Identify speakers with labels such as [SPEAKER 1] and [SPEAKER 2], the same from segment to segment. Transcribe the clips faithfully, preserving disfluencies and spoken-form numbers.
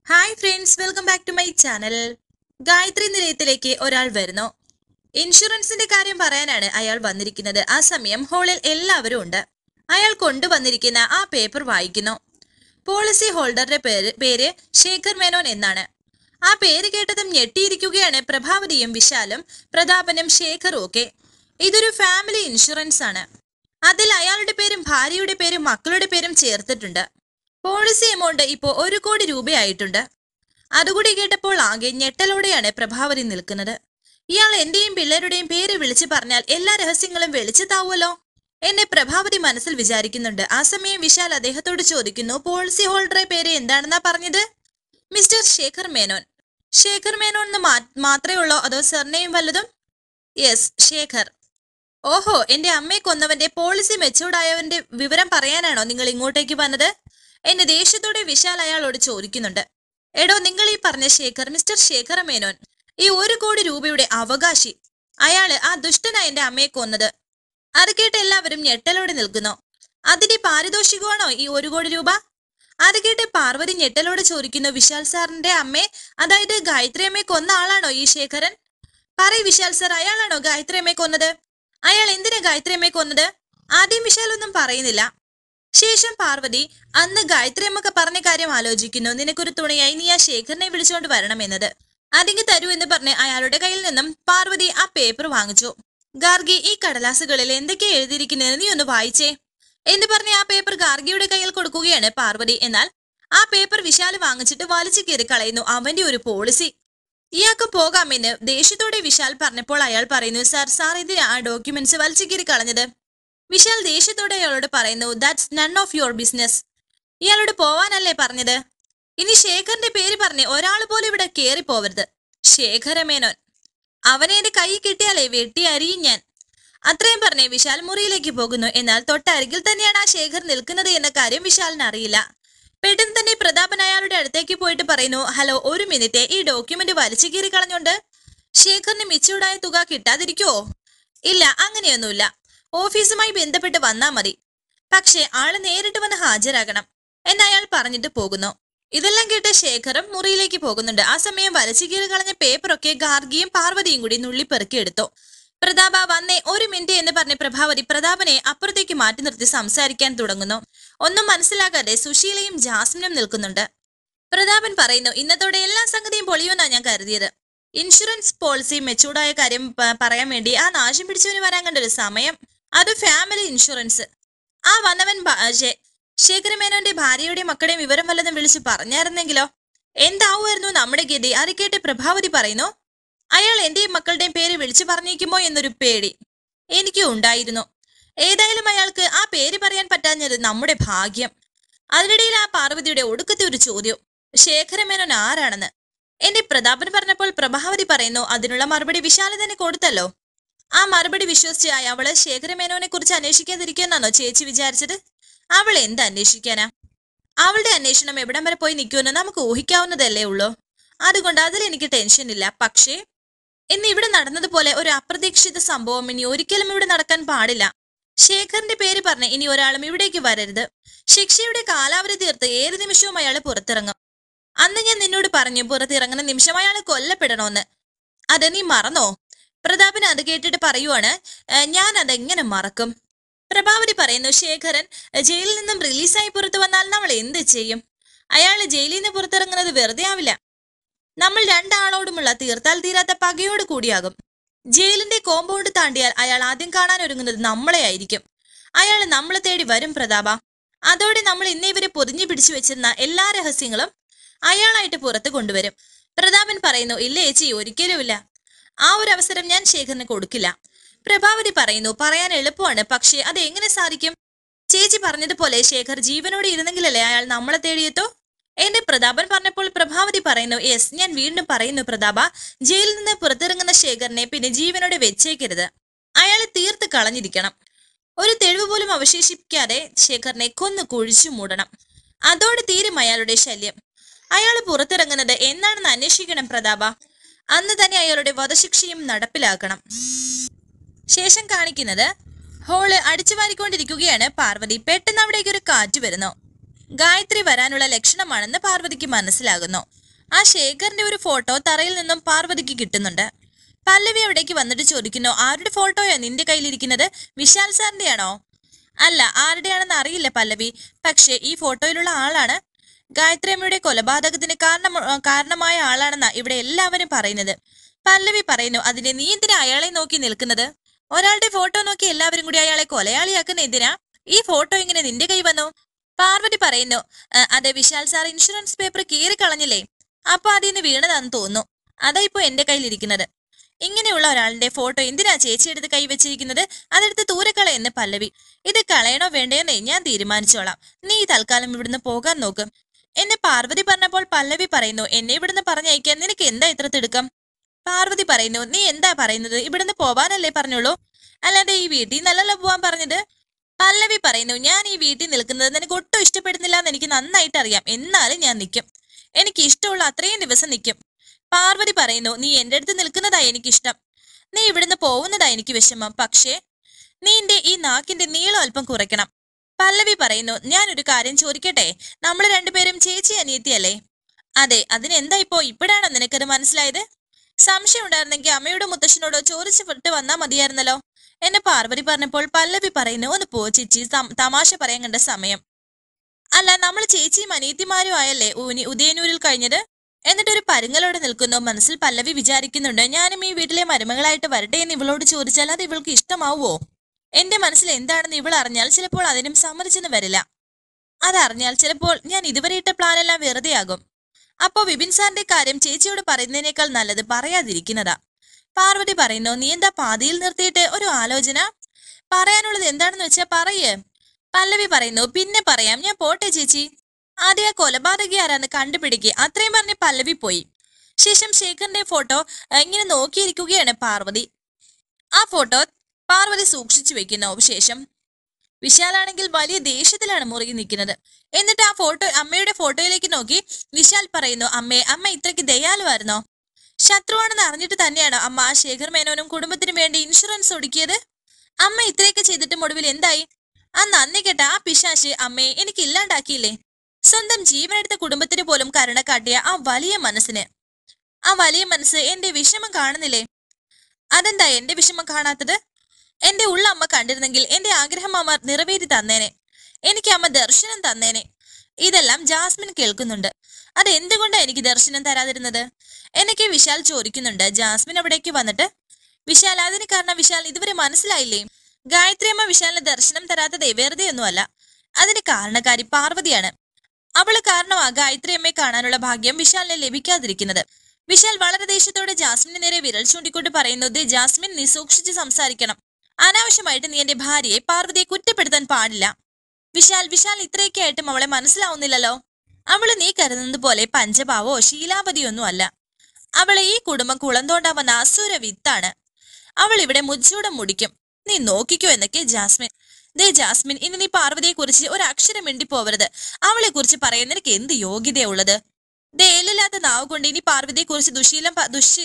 [SPEAKER 1] Hi friends, welcome back to my channel. Gayathri നിലയത്തിലേക്ക് ഒരാൾ വരുന്നു. ഇൻഷുറൻസിന്റെ കാര്യം പറയാനാണ് അയാൾ വന്നിരിക്കുന്നത്. ആ സമയം ഹാളിൽ എല്ലാവരും ഉണ്ട്. അയാൾ കൊണ്ടുവന്നിരിക്കുന്ന ആ പേപ്പർ വായിക്കുന്നു. പോളിസി ഹോൾഡറുടെ പേര് പേര് ശേഖർ മേനോൻ എന്നാണ്. ആ പേര് കേട്ടതും ഞെട്ടിയിരിക്കുകയാണ് പ്രഭാവതിയും വിശാലും പ്രതാപനും ശേഖറും ഒക്കെ. ഇതൊരു ഫാമിലി ഇൻഷുറൻസ് ആണ്. അതിൽ അയാളുടെ പേരും ഭാര്യയുടെ പേരും മക്കളുടെ പേരും ചേർത്തിട്ടുണ്ട്. പോളിസി എമൗണ്ട് ഇപ്പോ ഒരു കോടി രൂപയായിട്ടുണ്ട്. അതുകൂടി കേട്ടപ്പോൾ ആകെ ഞെട്ടലോടെയാണ് പ്രഭാവതി നിൽക്കുന്നത്. ഇയാൾ എന്റെയും പിള്ളേരുടെയും പേര് വിളിച്ചു പറഞ്ഞാൽ എല്ലാ രഹസ്യങ്ങളും വെളിച്ചത്താവുമല്ലോ എന്നെ പ്രഭാവതി മനസ്സിൽ വിചാരിക്കുന്നുണ്ട്. ആ സമയം വിശാൽ അദ്ദേഹത്തോട് ചോദിക്കുന്നു, പോളിസി ഹോൾഡറെ പേര് എന്താണെന്നാ പറഞ്ഞത്? മിസ്റ്റർ ശേഖർ മേനോൻ. ശേഖർ മേനോൻ എന്ന് മാത്രമേ ഉള്ളോ, അതോ സർനെയും വല്ലതും? യെസ്, ശേഖർ. ഓഹോ, എന്റെ അമ്മയെ കൊന്നവന്റെ പോളിസി മെച്ചൂർഡായവന്റെ വിവരം പറയാനാണോ നിങ്ങൾ ഇങ്ങോട്ടേക്ക് വന്നത്? എന്നെ ദേഷ്യത്തോടെ വിശാൽ അയാളോട് ചോദിക്കുന്നുണ്ട്. എടോ, നിങ്ങൾ ഈ പറഞ്ഞ ശേഖർ, മിസ്റ്റർ ശേഖർ മേനോൻ, ഈ ഒരു കോടി രൂപയുടെ അവകാശി. അയാള് ആ ദുഷ്ടനായ എന്റെ അമ്മയെ കൊന്നത്. അത് കേട്ട് എല്ലാവരും ഞെട്ടലോടെ നിൽക്കുന്നു. അതിന്റെ പാരിതോഷികമാണോ ഈ ഒരു കോടി രൂപ? അത് കേട്ട് പാർവതി ഞെട്ടലോടെ ചോദിക്കുന്നു, വിശാൽ സാറിന്റെ അമ്മയെ, അതായത് ഗായത്രി അമ്മയെ കൊന്ന ആളാണോ ഈ ശേഖരൻ? പറയ് വിശാൽ സാർ, അയാളാണോ ഗായത്രി അമ്മയെ കൊന്നത്? അയാൾ എന്തിനാ ഗായത്രി അമ്മയെ കൊന്നത്? ആദ്യം വിശാൽ ഒന്നും പറയുന്നില്ല. ശേഷം പാർവതി അന്ന് ഗായത്രി അമ്മക്ക് പറഞ്ഞ കാര്യം ആലോചിക്കുന്നു. നിനക്കൊരു തുണയായി നീ ആ ശേഖരനെ വിളിച്ചുകൊണ്ട് വരണമെന്നത്. അതിങ്ങ് തരൂ എന്ന് പറഞ്ഞ് അയാളുടെ കയ്യിൽ നിന്നും പാർവതി ആ പേപ്പർ വാങ്ങിച്ചു. ഗാർഗി, ഈ കടലാസുകളിൽ എന്തൊക്കെയാ എഴുതിയിരിക്കുന്നതെന്ന് നീ ഒന്ന് വായിച്ചേ എന്ന് പറഞ്ഞ് ആ പേപ്പർ ഗാർഗിയുടെ കയ്യിൽ കൊടുക്കുകയാണ് പാർവതി. എന്നാൽ ആ പേപ്പർ വിശാല് വാങ്ങിച്ചിട്ട് വലിച്ചു കീറി കളയുന്നു. അവന്റെ ഒരു പോളിസി. ഇയാൾക്ക് പോകാമെന്ന് ദേഷ്യത്തോടെ വിശാൽ പറഞ്ഞപ്പോൾ അയാൾ പറയുന്നു, സാർ സാർ ഇതിന് ആ ഡോക്യുമെന്റ്സ് വലിച്ചു കീറി കളഞ്ഞത്? വിശാൽ ദേഷ്യത്തോടെ അയാളോട് പറയുന്നു, that's none of your business. ഇയാളോട് പോവാനല്ലേ പറഞ്ഞത്? ഇനി ശേഖറിന്റെ പേര് പറഞ്ഞ് ഒരാൾ പോലും ഇവിടെ കേറി പോവരുത്. ശേഖര മേനോൻ. അവനെ എന്റെ കൈ കിട്ടിയാലേ വെട്ടി അരിയും ഞാൻ. അത്രയും പറഞ്ഞ് വിശാൽ മുറിയിലേക്ക് പോകുന്നു. എന്നാൽ തൊട്ടരികിൽ തന്നെയാണ് ആ ശേഖർ നിൽക്കുന്നത് എന്ന കാര്യം വിശാലിന് അറിയില്ല. പെട്ടെന്ന് തന്നെ പ്രതാപൻ അയാളുടെ അടുത്തേക്ക് പോയിട്ട് പറയുന്നു, ഹലോ, ഒരു മിനിറ്റ്, ഈ ഡോക്യുമെന്റ് വലിച്ചു കീറി കളഞ്ഞോണ്ട് ശേഖറിന് മിച്ചൂടായ തുക കിട്ടാതിരിക്കുവോ? ഇല്ല, അങ്ങനെയൊന്നുമില്ല. ഓഫീസുമായി ബന്ധപ്പെട്ട് വന്നാ മതി. പക്ഷെ ആള് നേരിട്ട് വന്ന് ഹാജരാകണം എന്ന് അയാൾ പറഞ്ഞിട്ട് പോകുന്നു. ഇതെല്ലാം കേട്ട് ശേഖറും മുറിയിലേക്ക് പോകുന്നുണ്ട്. ആ സമയം വലിച്ചു കീറി കളഞ്ഞ പേപ്പറൊക്കെ ഗാർഗിയും പാർവതിയും കൂടി നുള്ളിപ്പെറുക്കിയെടുത്തു. പ്രതാപ വന്നേ, ഒരു മിനിറ്റ് എന്ന് പറഞ്ഞ് പ്രഭാവതി പ്രതാപനെ അപ്പുറത്തേക്ക് മാറ്റി നിർത്തി സംസാരിക്കാൻ തുടങ്ങുന്നു. ഒന്നും മനസ്സിലാകാതെ സുശീലയും ജാസ്മിനും നിൽക്കുന്നുണ്ട്. പ്രതാപൻ പറയുന്നു, ഇന്നത്തോടെ എല്ലാ സംഗതിയും പൊളിയുമെന്നാ ഞാൻ കരുതിയത്. ഇൻഷുറൻസ് പോളിസി മെച്ചൂർഡായ കാര്യം പറയാൻ വേണ്ടി ആ നാശം പിടിച്ചവന് വരാൻ കണ്ടൊരു സമയം. അത് ഫാമിലി ഇൻഷുറൻസ്. ആ വന്നവൻ ശേഖര മേനോന്റെ ഭാര്യയുടെ മക്കളുടെയും വിവരം വല്ലതും വിളിച്ച് പറഞ്ഞായിരുന്നെങ്കിലോ എന്താവുമായിരുന്നു നമ്മുടെ ഗതി? അത് കേട്ട് പ്രഭാവതി പറയുന്നു, അയാൾ എന്റെയും മക്കളുടെയും പേര് വിളിച്ചു പറഞ്ഞേക്കുമോ എന്നൊരു പേടി എനിക്കും ഉണ്ടായിരുന്നു. ഏതായാലും അയാൾക്ക് ആ പേര് പറയാൻ പറ്റാഞ്ഞത് നമ്മുടെ ഭാഗ്യം. അതിനിടയിൽ ആ പാർവതിയുടെ ഒടുക്കത്തെ ഒരു ചോദ്യം, ശേഖര മേനോൻ ആരാണെന്ന്. എന്റെ പ്രതാപൻ പറഞ്ഞപ്പോൾ പ്രഭാവതി പറയുന്നു, അതിനുള്ള മറുപടി വിശാല തന്നെ കൊടുത്തല്ലോ. ആ മറുപടി വിശ്വസിച്ച് അവള് ശേഖര മേനോനെ കുറിച്ച് അന്വേഷിക്കാതിരിക്കുമെന്നാണോ ചേച്ചി വിചാരിച്ചത്? അവൾ എന്ത് അന്വേഷിക്കാനാ? അവളുടെ അന്വേഷണം എവിടം വരെ പോയി നിൽക്കുമെന്ന് നമുക്ക് ഊഹിക്കാവുന്നതല്ലേ ഉള്ളൂ. അതുകൊണ്ട് അതിൽ എനിക്ക് ടെൻഷൻ ഇല്ല. പക്ഷേ ഇന്ന് ഇവിടെ നടന്നതുപോലെ ഒരു അപ്രതീക്ഷിത സംഭവം ഇനി ഒരിക്കലും ഇവിടെ നടക്കാൻ പാടില്ല. ശേഖറിന്റെ പേര് പറഞ്ഞ് ഇനി ഒരാളും ഇവിടേക്ക് വരരുത്. ശിക്ഷയുടെ കാലാവധി തീർത്ത് ഏത് നിമിഷവും അയാൾ പുറത്തിറങ്ങും. അന്ന് ഞാൻ നിന്നോട് പറഞ്ഞു, പുറത്തിറങ്ങുന്ന നിമിഷം അയാൾ കൊല്ലപ്പെടണോന്ന്. അത് നീ മറന്നോ? പ്രതാപൻ അത് കേട്ടിട്ട് പറയുവാണ്, ഞാൻ അതെങ്ങനെ മറക്കും? പ്രഭാവതി പറയുന്നു, ശേഖരൻ ജയിലിൽ നിന്നും റിലീസായി പുറത്തു വന്നാൽ നമ്മൾ എന്ത് ചെയ്യും? അയാൾ ജയിലിൽ നിന്ന് പുറത്തിറങ്ങുന്നത് വെറുതെ ആവില്ല. നമ്മൾ രണ്ടാളോടുമുള്ള തീർത്താൽ തീരാത്ത പകയോട് കൂടിയാകും. ജയിലിന്റെ കോമ്പൗണ്ട് താണ്ടിയാൽ അയാൾ ആദ്യം കാണാൻ ഒരുങ്ങുന്നത് നമ്മളെ ആയിരിക്കും. അയാൾ നമ്മളെ തേടി വരും പ്രതാപ. അതോടെ നമ്മൾ ഇന്നേ ഇവരെ പൊതിഞ്ഞു പിടിച്ചു വെച്ചിരുന്ന എല്ലാ രഹസ്യങ്ങളും അയാളായിട്ട് പുറത്ത് കൊണ്ടുവരും. പ്രതാപൻ പറയുന്നു, ഇല്ല ചേച്ചി, ഒരിക്കലുമില്ല. ആ ഒരു അവസരം ഞാൻ ശേഖറിന് കൊടുക്കില്ല. പ്രഭാവതി പറയുന്നു, പറയാൻ എളുപ്പമാണ്, പക്ഷെ അത് എങ്ങനെ സാധിക്കും? ചേച്ചി പറഞ്ഞതുപോലെ ശേഖർ ജീവനോടെ ഇരുന്നെങ്കിലല്ലേ അയാൾ നമ്മളെ തേടിയെത്തോ? എന്റെ പ്രതാപൻ പറഞ്ഞപ്പോൾ പ്രഭാവതി പറയുന്നു, യെസ്, ഞാൻ വീണ്ടും പറയുന്നു പ്രതാപ, ജയിലിൽ നിന്ന് പുറത്തിറങ്ങുന്ന ശേഖറിനെ പിന്നെ ജീവനോടെ വെച്ചേക്കരുത്. അയാളെ തീർത്ത് കളഞ്ഞിരിക്കണം. ഒരു തെളിവ് പോലും അവശേഷിപ്പിക്കാതെ ശേഖറിനെ കൊന്നു കുഴിച്ചു മൂടണം. അതോടെ തീരും അയാളുടെ ശല്യം. അയാൾ പുറത്തിറങ്ങുന്നത് എന്നാണെന്ന് അന്വേഷിക്കണം പ്രതാപ. അന്ന് തന്നെ അയാളുടെ വധശിക്ഷയും നടപ്പിലാക്കണം. ശേഷം കാണിക്കുന്നത് ഹോള് അടിച്ചു വാരിക്കൊണ്ടിരിക്കുകയാണ് പാർവതി. പെട്ടെന്ന് അവിടേക്ക് ഒരു കാറ്റ് വരുന്നു. ഗായത്രി വരാനുള്ള ലക്ഷണമാണെന്ന് പാർവതിക്ക് മനസ്സിലാകുന്നു. ആ ശേഖറിന്റെ ഒരു ഫോട്ടോ തറയിൽ നിന്നും പാർവതിക്ക് കിട്ടുന്നുണ്ട്. പല്ലവി അവിടേക്ക് വന്നിട്ട് ചോദിക്കുന്നു, ആരുടെ ഫോട്ടോയാ നിന്റെ കയ്യിലിരിക്കുന്നത്? വിശാൽ സാറിന്റെയാണോ? അല്ല, ആരുടെയാണെന്ന് അറിയില്ല പല്ലവി. പക്ഷെ ഈ ഫോട്ടോയിലുള്ള ആളാണ് ഗായത്രി അമ്മയുടെ കൊലപാതകത്തിന് കാരണം കാരണമായ ആളാണെന്നാ ഇവിടെ എല്ലാവരും പറയുന്നത്. പല്ലവി പറയുന്നു, അതിനെ നീ എന്തിനാ അയാളെ നോക്കി നിൽക്കുന്നത്? ഒരാളുടെ ഫോട്ടോ നോക്കി എല്ലാവരും കൂടി അയാളെ കൊലയാളിയാക്കുന്ന എന്തിനാ? ഈ ഫോട്ടോ ഇങ്ങനെ നിന്റെ കൈ വന്നു? പാർവതി പറയുന്നു, അതെ, വിശാൽ സാർ ഇൻഷുറൻസ് പേപ്പർ കീറി കളഞ്ഞില്ലേ, അപ്പൊ അതിന്ന് വീണതാന്ന് തോന്നുന്നു. അതാ ഇപ്പൊ എന്റെ കയ്യിലിരിക്കുന്നത്. ഇങ്ങനെയുള്ള ഒരാളുടെ ഫോട്ടോ എന്തിനാ ചേച്ചി എടുത്ത് കൈവച്ചിരിക്കുന്നത്? അതെടുത്ത് തൂരക്കളയെന്ന് പല്ലവി. ഇത് കളയണോ വേണ്ടേന്നേ ഞാൻ തീരുമാനിച്ചോളാം. നീ തൽക്കാലം ഇവിടുന്ന് പോകാൻ നോക്കും എന്നെ പാർവതി പറഞ്ഞപ്പോൾ പല്ലവി പറയുന്നു, എന്നെ ഇവിടുന്ന് പറഞ്ഞയക്കാൻ നിനക്ക് എന്താ ഇത്ര തിടുക്കം? പാർവതി പറയുന്നു, നീ എന്താ പറയുന്നത്? ഇവിടുന്ന് പോവാനല്ലേ പറഞ്ഞോളൂ, അല്ലാതെ ഈ വീട്ടിൽ നല്ലല്ലോ പോവാൻ പറഞ്ഞത്. പല്ലവി പറയുന്നു, ഞാൻ ഈ വീട്ടിൽ നിൽക്കുന്നത് നിനക്ക് ഒട്ടും ഇഷ്ടപ്പെടുന്നില്ല എന്ന് എനിക്ക് നന്നായിട്ട് അറിയാം. എന്നാലും ഞാൻ നിൽക്കും. എനിക്ക് ഇഷ്ടമുള്ള അത്രയും ദിവസം നിൽക്കും. പാർവതി പറയുന്നു, നീ എന്റെ അടുത്ത് നിൽക്കുന്നതാ എനിക്കിഷ്ടം. നീ ഇവിടുന്ന് പോകുന്നതാ എനിക്ക് വിഷമം. പക്ഷേ നീ എന്റെ ഈ നാക്കിന്റെ നീളം അല്പം കുറയ്ക്കണം. പല്ലവി പറയുന്നു, ഞാനൊരു കാര്യം ചോദിക്കട്ടെ? നമ്മൾ രണ്ടുപേരും ചേച്ചി അനിയത്തിയല്ലേ? അതെ, അതിനെന്താ ഇപ്പോ ഇപ്പോഴാണോ നിനക്കത് മനസ്സിലായത്? സംശയം ഉണ്ടായിരുന്നെങ്കിൽ അമ്മയോടോ മുത്തശ്ശനോടോ ചോദിച്ചു വിട്ട് വന്നാ മതിയായിരുന്നല്ലോ എന്നെ പാർവതി പറഞ്ഞപ്പോൾ പല്ലവി പറയുന്നു, ഒന്ന് പോ ചേച്ചി, തമാശ പറയാൻ കണ്ട സമയം. അല്ല, നമ്മൾ ചേച്ചിയും അനിയത്തിമാരും ആയല്ലേ ഊനി ഉദയനൂരിൽ കഴിഞ്ഞത്? എന്നിട്ടൊരു പരുങ്ങലോടെ നിൽക്കുന്നു. മനസ്സിൽ പല്ലവി വിചാരിക്കുന്നുണ്ട്, ഞാനും ഈ വീട്ടിലെ മരുമകളായിട്ട് വരട്ടെ എന്ന് ഇവളോട് ചോദിച്ചാൽ അത് ഇവൾക്ക് ഇഷ്ടമാവോ? എന്റെ മനസ്സിൽ എന്താണെന്ന് ഇവൾ അറിഞ്ഞാൽ ചിലപ്പോൾ അതിനും സമ്മതിച്ചെന്ന് വരില്ല. അതറിഞ്ഞാൽ ചിലപ്പോൾ ഞാൻ ഇതുവരെ ഇട്ട പ്ലാനെല്ലാം വെറുതെയാകും. അപ്പോ വിപിൻ സാറിന്റെ കാര്യം ചേച്ചിയോട് പറയുന്നതിനേക്കാൾ നല്ലത് പറയാതിരിക്കുന്നതാ. പാർവതി പറയുന്നു, നീ എന്താ പാതിയിൽ നിർത്തിയിട്ട് ഒരു ആലോചന? പറയാനുള്ളത് എന്താണെന്ന് വെച്ചാ പറയേ. പല്ലവി പറയുന്നു, പിന്നെ പറയാം, ഞാൻ പോട്ടെ ചേച്ചി. ആദ്യ കൊലപാതകി ആരാന്ന് കണ്ടുപിടിക്കുക. അത്രയും പറഞ്ഞ് പല്ലവി പോയി. ശേഷം ശേഖറിന്റെ ഫോട്ടോ ഇങ്ങനെ നോക്കിയിരിക്കുകയാണ് പാർവതി. ആ ഫോട്ടോ പാർവതി സൂക്ഷിച്ചു വെക്കുന്നു. ശേഷം വിശാലാണെങ്കിൽ വലിയ ദേഷ്യത്തിലാണ് മുറുകി നിൽക്കുന്നത്. എന്നിട്ട് ആ ഫോട്ടോ അമ്മയുടെ ഫോട്ടോയിലേക്ക് നോക്കി വിശാൽ പറയുന്നു, അമ്മേ, അമ്മ ഇത്രയ്ക്ക് ദയാലുവായിരുന്നോ? ശത്രുവാണെന്ന് അറിഞ്ഞിട്ട് തന്നെയാണോ അമ്മ ആ ശേഖർ മേനോനും കുടുംബത്തിനും വേണ്ടി ഇൻഷുറൻസ് ഒടുക്കിയത്? അമ്മ ഇത്രയൊക്കെ ചെയ്തിട്ടും ഒടുവിൽ എന്തായി? ആ നന്ദി കേട്ട ആ പിശാശ് അമ്മയെ എനിക്ക് ഇല്ലാണ്ടാക്കിയില്ലേ? സ്വന്തം ജീവനെടുത്ത കുടുംബത്തിന് പോലും കരുണ കാട്ടിയ ആ വലിയ മനസ്സിന് ആ വലിയ മനസ്സ് എന്റെ വിഷമം കാണുന്നില്ലേ? അതെന്താ എന്റെ വിഷമം കാണാത്തത്? എന്റെ ഉള്ള അമ്മ കണ്ടിരുന്നെങ്കിൽ എന്റെ ആഗ്രഹം അമ്മ നിറവേറ്റി തന്നേനെ. എനിക്ക് അമ്മ ദർശനം തന്നേനെ. ഇതെല്ലാം ജാസ്മിൻ കേൾക്കുന്നുണ്ട്. അത് എന്തുകൊണ്ടാണ് എനിക്ക് ദർശനം തരാതിരുന്നത് എനിക്ക് വിശാൽ ചോദിക്കുന്നുണ്ട്. ജാസ്മിൻ അവിടേക്ക് വന്നിട്ട്, വിശാൽ, അതിന് കാരണം വിശാൽ ഇതുവരെ മനസ്സിലായില്ലേ? ഗായത്രി അമ്മ വിശാലിന് ദർശനം തരാത്തതേ വെറുതെ ഒന്നുമല്ല. അതിന് കാരണക്കാരി പാർവതിയാണ്. അവള് കാരണമാ ഗായത്രി അമ്മയെ കാണാനുള്ള ഭാഗ്യം വിശാലിന് ലഭിക്കാതിരിക്കുന്നത്. വിശാൽ വളരെ ദേഷ്യത്തോടെ ജാസ്മിന് നേരെ വിരൽ ചൂണ്ടിക്കൊണ്ട് പറയുന്നു, ദേ ജാസ്മിൻ, നീ സൂക്ഷിച്ച് സംസാരിക്കണം. അനാവശ്യമായിട്ട് നീ എന്റെ ഭാര്യയെ പാർവതിയെ കുറ്റപ്പെടുത്താൻ പാടില്ല. വിശാൽ വിശാൽ ഇത്രയൊക്കെ ആയിട്ടും അവളെ മനസ്സിലാവുന്നില്ലല്ലോ. അവള് നീ കരുതുന്നത് പോലെ പഞ്ചഭാവോ ശീലാവതിയോ ഒന്നും അല്ല. അവളെ ഈ കുടുംബം കുളന്തോണ്ടാവുന്ന അസുര വിത്താണ്. അവൾ ഇവിടെ മുച്ചൂടം മുടിക്കും. നീ നോക്കിക്കോ എന്നൊക്കെ ജാസ്മിൻ. ദേ ജാസ്മിൻ, ഇനി നീ പാർവതിയെ കുറിച്ച് ഒരക്ഷരം മിണ്ടി പോവരുത്. അവളെ കുറിച്ച് പറയാൻ നിനക്ക് എന്ത് യോഗ്യതയുള്ളത്? ദേ എല്ലില്ലാത്ത നാവ് കൊണ്ട് ഇനി പാർവതിയെ കുറിച്ച് ദുശീലം ദുഷി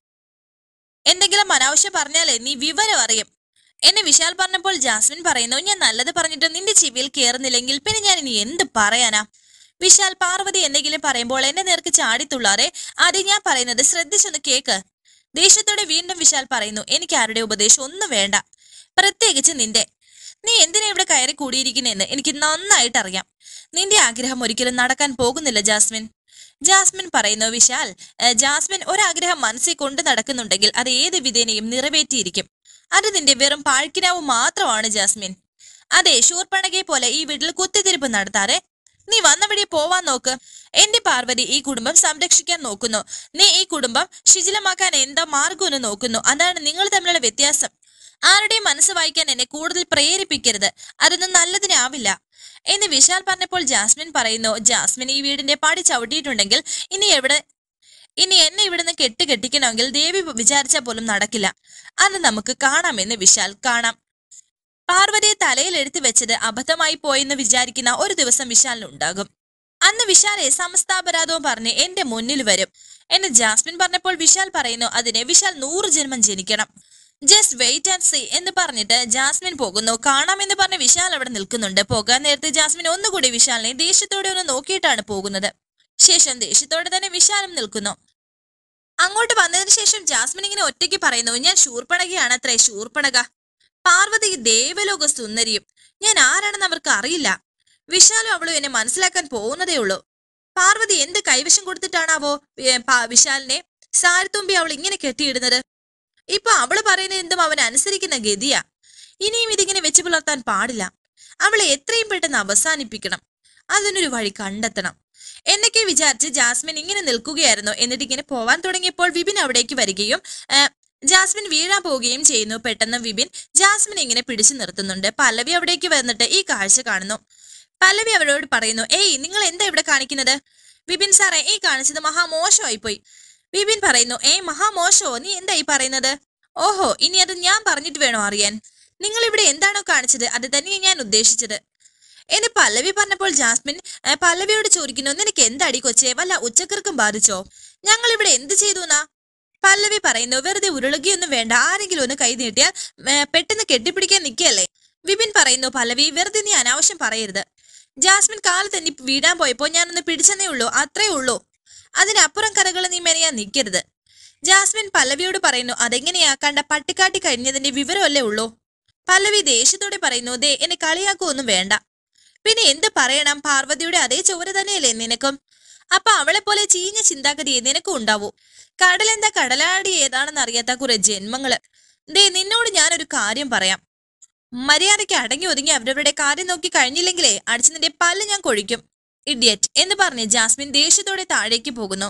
[SPEAKER 1] എന്തെങ്കിലും അനാവശ്യം പറഞ്ഞാലേ നീ വിവരം അറിയും എന്നെ വിശാൽ പറഞ്ഞപ്പോൾ ജാസ്മിൻ പറയുന്നു, ഞാൻ നല്ലത് പറഞ്ഞിട്ട് നിന്റെ ചെവിയിൽ കയറുന്നില്ലെങ്കിൽ പിന്നെ ഞാൻ ഇനി എന്ത് പറയാനാ? വിശാൽ, പാർവതി എന്തെങ്കിലും പറയുമ്പോൾ എന്നെ നേർക്ക് ചാടിത്തുള്ളാറെ. ആദ്യം ഞാൻ പറയുന്നത് ശ്രദ്ധിച്ചൊന്ന് കേക്ക്. ദേഷ്യത്തോടെ വീണ്ടും വിശാൽ പറയുന്നു, എനിക്ക് ആരുടെ ഉപദേശം ഒന്നും വേണ്ട, പ്രത്യേകിച്ച് നിന്റെ. നീ എന്തിനാ ഇവിടെ കയറി കൂടിയിരിക്കുന്നെന്ന് എനിക്ക് നന്നായിട്ട് അറിയാം. നിന്റെ ആഗ്രഹം ഒരിക്കലും നടക്കാൻ പോകുന്നില്ല ജാസ്മിൻ. ജാസ്മിൻ പറയുന്നു, വിശാൽ, ജാസ്മിൻ ഒരാഗ്രഹം മനസ്സിൽ കൊണ്ട് നടക്കുന്നുണ്ടെങ്കിൽ അത് ഏത് വിധേനയും നിറവേറ്റിയിരിക്കും. അത് നിന്റെ വെറും പാഴ്ക്കിനാവ് മാത്രമാണ് ജാസ്മിൻ. അതെ, ശൂർപ്പണകയെ പോലെ ഈ വീട്ടിൽ കുത്തിത്തിരിപ്പ് നടത്താതെ നീ വന്ന വഴി പോവാൻ നോക്ക്. എന്റെ പാർവതി ഈ കുടുംബം സംരക്ഷിക്കാൻ നോക്കുന്നു. നീ ഈ കുടുംബം ശിഥിലമാക്കാൻ എന്താ മാർഗമെന്ന് നോക്കുന്നു. അതാണ് നിങ്ങൾ തമ്മിലുള്ള വ്യത്യാസം. ആരുടെയും മനസ്സ് വായിക്കാൻ എന്നെ കൂടുതൽ പ്രേരിപ്പിക്കരുത്. അതൊന്നും നല്ലതിനാവില്ല എന്ന് വിശാൽ പറഞ്ഞപ്പോൾ ജാസ്മിൻ പറയുന്നു, ജാസ്മിൻ ഈ വീടിന്റെ പടി ചവിട്ടിയിട്ടുണ്ടെങ്കിൽ ഇനി എവിടെ ഇനി എന്നെ ഇവിടുന്ന് കെട്ട് കെട്ടിക്കണമെങ്കിൽ ദേവി വിചാരിച്ചാൽ പോലും നടക്കില്ല. അത് നമുക്ക് കാണാമെന്ന് വിശാൽ. കാണാം. പാർവതിയെ തലയിൽ എടുത്തു വെച്ചത് അബദ്ധമായി പോയെന്ന് വിചാരിക്കുന്ന ഒരു ദിവസം വിശാലിനുണ്ടാകും. അന്ന് വിശാലെ സമസ്താപരാധവും പറഞ്ഞ് എന്റെ മുന്നിൽ വരും എന്ന് ജാസ്മിൻ പറഞ്ഞപ്പോൾ വിശാൽ പറയുന്നു, അതിനെ വിശാൽ നൂറ് ജന്മം ജനിക്കണം. ജസ്റ്റ് വെയിറ്റ് ആൻഡ് സീ എന്ന് പറഞ്ഞിട്ട് ജാസ്മിൻ പോകുന്നു. കാണാമെന്ന് പറഞ്ഞ് വിശാൽ അവിടെ നിൽക്കുന്നുണ്ട്. പോകാൻ നേരത്തെ ജാസ്മിൻ ഒന്നുകൂടി വിശാലിനെ ദേഷ്യത്തോടെ ഒന്ന് നോക്കിയിട്ടാണ് പോകുന്നത്. ശേഷം ദേഷ്യത്തോടെ തന്നെ വിശാലും നിൽക്കുന്നു. അങ്ങോട്ട് വന്നതിന് ശേഷം ജാസ്മിൻ ഇങ്ങനെ ഒറ്റയ്ക്ക് പറയുന്നു, ഞാൻ ശൂർപ്പണകയാണ് അത്രേ, ശൂർപ്പണക. പാർവതി ദേവലോക സുന്ദരിയും. ഞാൻ ആരാണെന്ന് അവർക്ക് അറിയില്ല. വിശാലും അവളും എന്നെ മനസ്സിലാക്കാൻ പോകുന്നതേ ഉള്ളൂ. പാർവതി എന്ത് കൈവശം കൊടുത്തിട്ടാണാവോ വിശാലിനെ സാരത്തുമ്പി അവൾ ഇങ്ങനെ കെട്ടിയിടുന്നത്. ഇപ്പൊ അവള് പറയുന്നത് എന്തും അവൻ അനുസരിക്കുന്ന ഗതിയാ. ഇനിയും ഇതിങ്ങനെ വെച്ച് പുലർത്താൻ പാടില്ല. അവളെ എത്രയും പെട്ടെന്ന് അവസാനിപ്പിക്കണം. അതിനൊരു വഴി കണ്ടെത്തണം എന്നൊക്കെ വിചാരിച്ച് ജാസ്മിൻ ഇങ്ങനെ നിൽക്കുകയായിരുന്നു. എന്നിട്ട് ഇങ്ങനെ പോവാൻ തുടങ്ങിയപ്പോൾ വിപിൻ അവിടേക്ക് വരികയും ജാസ്മിൻ വീഴാൻ പോവുകയും ചെയ്യുന്നു. പെട്ടെന്ന് വിപിൻ ജാസ്മിൻ ഇങ്ങനെ പിടിച്ചു നിർത്തുന്നുണ്ട്. പല്ലവി അവിടേക്ക് വന്നിട്ട് ഈ കാഴ്ച കാണുന്നു. പല്ലവി അവരോട് പറയുന്നു, ഏയ് നിങ്ങൾ എന്താ ഇവിടെ കാണിക്കുന്നത്? വിപിൻ സാറേ, ഈ കാണിച്ചത് മഹാമോശമായി പോയി. വിപിൻ പറയുന്നു, ഏയ് മഹാമോശോ? നീ എന്താ ഈ പറയുന്നത്? ഓഹോ, ഇനി അത് ഞാൻ പറഞ്ഞിട്ട് വേണോ അറിയാൻ? നിങ്ങൾ ഇവിടെ എന്താണോ കാണിച്ചത് അത് തന്നെയാണ് ഞാൻ ഉദ്ദേശിച്ചത് എന്ന് പല്ലവി പറഞ്ഞപ്പോൾ ജാസ്മിൻ പല്ലവിയോട് ചോദിക്കുന്നു, നിനക്ക് എന്താടി കൊച്ചേ, വല്ല ഉച്ചക്കർക്കും ബാധിച്ചോ? ഞങ്ങൾ ഇവിടെ എന്ത് ചെയ്തു എന്നാ? പല്ലവി പറയുന്നു, വെറുതെ ഉരുളുകയൊന്നും വേണ്ട, ആരെങ്കിലും ഒന്ന് കൈ നീട്ടിയാൽ പെട്ടെന്ന് കെട്ടിപ്പിടിക്കാൻ നിൽക്കുകയല്ലേ. വിപിൻ പറയുന്നു, പല്ലവി വെറുതെ നീ അനാവശ്യം പറയരുത്. ജാസ്മിൻ കാല് തന്നെ വീടാൻ പോയപ്പോ ഞാനൊന്ന് പിടിച്ചെന്നേ ഉള്ളൂ, അത്രേ ഉള്ളൂ. അതിനപ്പുറം കഥകൾ നീ മെനയാൻ നിൽക്കരുത്. ജാസ്മിൻ പല്ലവിയോട് പറയുന്നു, അതെങ്ങനെയാ? കണ്ട പട്ടിക്കാട്ടി കഴിഞ്ഞതിന്റെ വിവരമല്ലേ ഉള്ളൂ. പല്ലവി ദേഷ്യത്തോടെ പറയുന്നു, ദേ എന്നെ കളിയാക്കുമൊന്നും വേണ്ട. പിന്നെ എന്ത് പറയണം, പാർവതിയുടെ അതേ ചോര തന്നെയല്ലേ നിനക്കും? അപ്പൊ അവളെ പോലെ ചീഞ്ഞ ചിന്താഗതി നിനക്കും ഉണ്ടാവൂ. കടലെന്താ കടലാടി ഏതാണെന്ന് അറിയാത്ത കുറെ ജന്മങ്ങള്. ദേ നിന്നോട് ഞാനൊരു കാര്യം പറയാം. മര്യാദയ്ക്ക് അടങ്ങി ഒതുങ്ങി അവരവരുടെ കാര്യം നോക്കി കഴിഞ്ഞില്ലെങ്കിലേ അടിച്ചു നിന്റെ പല്ല് ഞാൻ കൊഴിക്കും, ഇഡിയറ്റ് എന്ന് പറഞ്ഞ് ജാസ്മിൻ ദേഷ്യത്തോടെ താഴേക്ക് പോകുന്നു.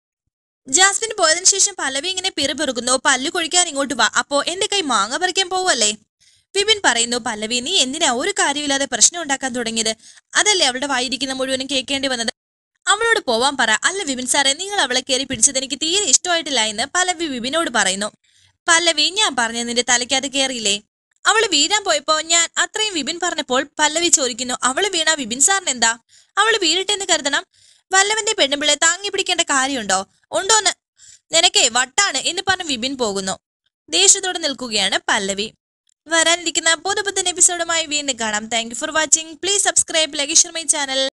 [SPEAKER 1] ജാസ്മിൻ പോയതിനു ശേഷം പല്ലവി ഇങ്ങനെ പിറുപിറുക്കുന്നു, പല്ലു കൊഴിക്കാൻ ഇങ്ങോട്ട് വാ, അപ്പോ എന്റെ കൈ മാങ്ങ പറിക്കാൻ പോവല്ലേ. വിപിൻ പറയുന്നു, പല്ലവി നീ എന്തിനാ ഒരു കാര്യമില്ലാതെ പ്രശ്നം ഉണ്ടാക്കാൻ തുടങ്ങിയത്? അതല്ലേ അവളുടെ വായിരിക്കുന്ന മുഴുവനും കേൾക്കേണ്ടി വന്നത്. അവളോട് പോവാൻ പറ. അല്ല വിപിൻ സാറേ, നിങ്ങൾ അവളെ കയറി പിടിച്ചത് എനിക്ക് തീരെ ഇഷ്ടമായിട്ടില്ല എന്ന് പല്ലവി വിപിനോട് പറയുന്നു. പല്ലവി, ഞാൻ പറഞ്ഞ നിന്റെ തലയ്ക്ക് അത് കയറിയില്ലേ? അവള് വീഴാൻ പോയപ്പോ ഞാൻ അത്രയും വിപിൻ പറഞ്ഞപ്പോൾ പല്ലവി ചോദിക്കുന്നു, അവള് വീണ വിപിൻ സാറിന് എന്താ? അവള് വീഴട്ടെന്ന് കരുതണം. വല്ലവന്റെ പെണ്ണുപിള്ളെ താങ്ങി പിടിക്കേണ്ട കാര്യമുണ്ടോ? ഉണ്ടോന്ന്? നിനക്കേ വട്ടാണ് എന്ന് പറഞ്ഞ് വിപിൻ പോകുന്നു. ദേഷ്യത്തോടെ നിൽക്കുകയാണ് പല്ലവി. വരാനിരിക്കുന്ന പുതുപുത്തൻ എപ്പിസോഡുമായി വീണ്ടും കാണാം. Thank you for watching. Please subscribe, like, share my channel.